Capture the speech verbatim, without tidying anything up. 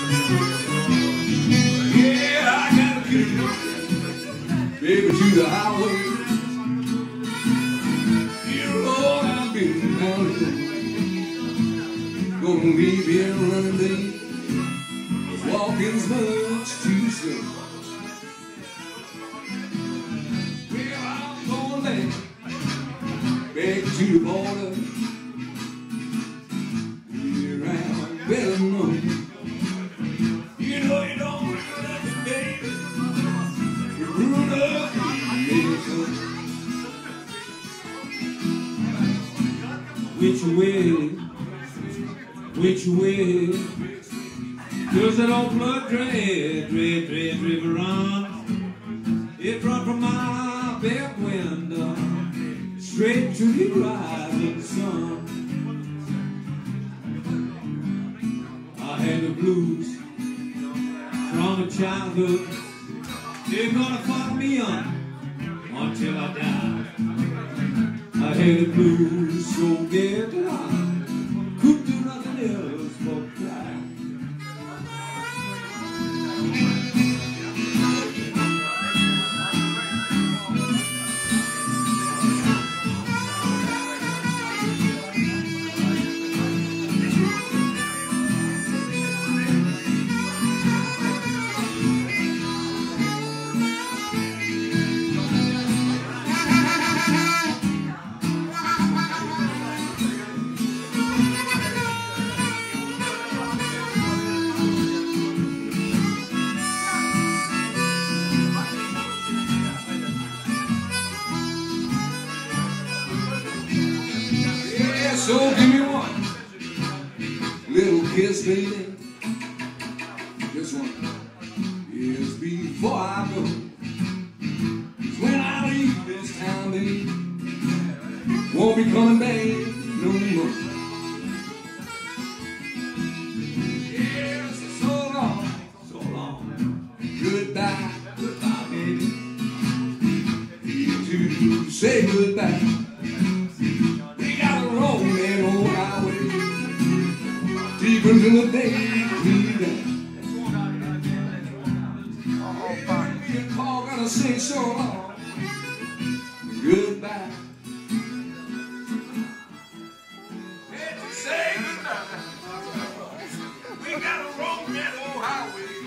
Yeah, I gotta get it, baby, to the highway. You know I've been down here. Gonna leave here running late. Walking's much too slow. Well, I'm going back, back to the border. Here I better know. You know you don't love me, baby. You're ruined up, baby. Which way? Which way? Does that old blood dread, dread, dread river run? It run from my back window straight to the rising sun. I had the blues from a childhood. They're gonna follow me on until I die. I had the blues so bad that I could do nothing else but cry. So give me one little kiss, baby. Just one. Yes, before I go. 'Cause when I leave this town, baby, won't be coming back no more. Yes, so long, so long. Goodbye, goodbye, baby. To say goodbye. Deep into the day, your call gonna say so long. Goodbye. Say goodbye. We gotta roam that old highway.